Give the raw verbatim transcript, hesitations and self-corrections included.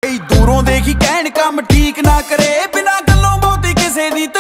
दूरों देखी कहन काम ठीक ना करे बिना